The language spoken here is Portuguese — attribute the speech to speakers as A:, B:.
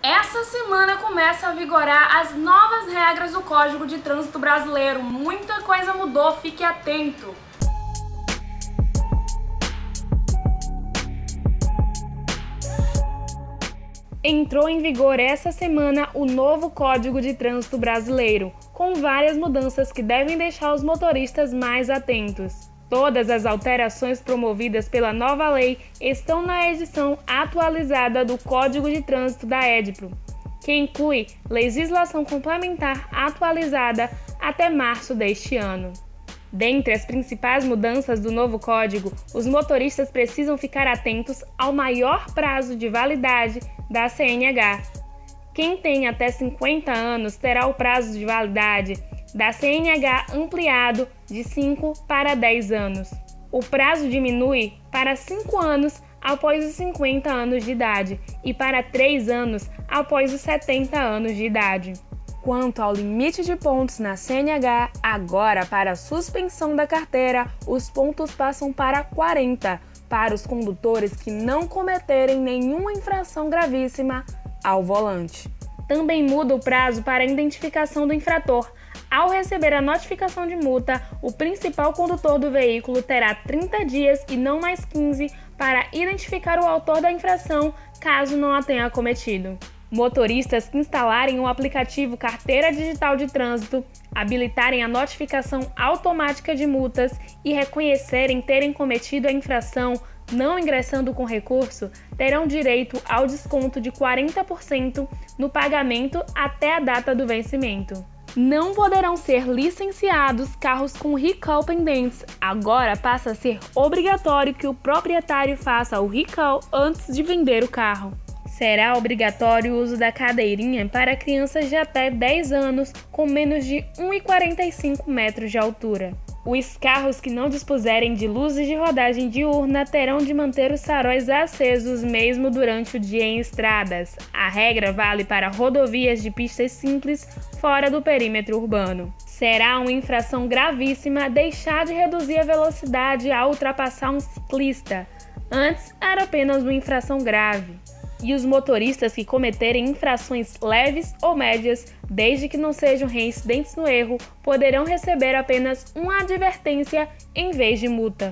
A: Essa semana começa a vigorar as novas regras do Código de Trânsito Brasileiro. Muita coisa mudou, fique atento! Entrou em vigor essa semana o novo Código de Trânsito Brasileiro, com várias mudanças que devem deixar os motoristas mais atentos. Todas as alterações promovidas pela nova lei estão na edição atualizada do Código de Trânsito da EDPRO, que inclui legislação complementar atualizada até março deste ano. Dentre as principais mudanças do novo código, os motoristas precisam ficar atentos ao maior prazo de validade da CNH. Quem tem até 50 anos terá o prazo de validade da CNH ampliado de 5 para 10 anos. O prazo diminui para 5 anos após os 50 anos de idade e para 3 anos após os 70 anos de idade. Quanto ao limite de pontos na CNH, agora para a suspensão da carteira, os pontos passam para 40 para os condutores que não cometerem nenhuma infração gravíssima ao volante. Também muda o prazo para a identificação do infrator. Ao receber a notificação de multa, o principal condutor do veículo terá 30 dias e não mais 15 para identificar o autor da infração, caso não a tenha cometido. Motoristas que instalarem o aplicativo Carteira Digital de Trânsito, habilitarem a notificação automática de multas e reconhecerem terem cometido a infração não ingressando com recurso, terão direito ao desconto de 40% no pagamento até a data do vencimento. Não poderão ser licenciados carros com recall pendentes. Agora passa a ser obrigatório que o proprietário faça o recall antes de vender o carro. Será obrigatório o uso da cadeirinha para crianças de até 10 anos com menos de 1,45 metros de altura. Os carros que não dispuserem de luzes de rodagem diurna terão de manter os faróis acesos mesmo durante o dia em estradas. A regra vale para rodovias de pistas simples fora do perímetro urbano. Será uma infração gravíssima deixar de reduzir a velocidade ao ultrapassar um ciclista. Antes era apenas uma infração grave. E os motoristas que cometerem infrações leves ou médias, desde que não sejam reincidentes no erro, poderão receber apenas uma advertência em vez de multa.